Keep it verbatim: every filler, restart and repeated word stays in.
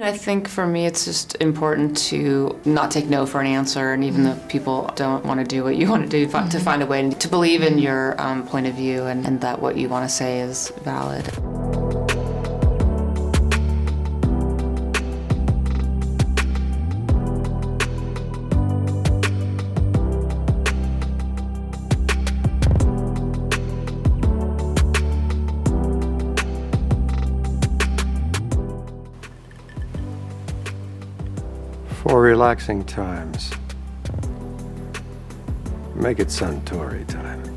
I think for me it's just important to not take no for an answer, and even though people don't want to do what you want to do, mm-hmm. to find a way to believe in your um, point of view and, and that what you want to say is valid. For relaxing times, make it Suntory time.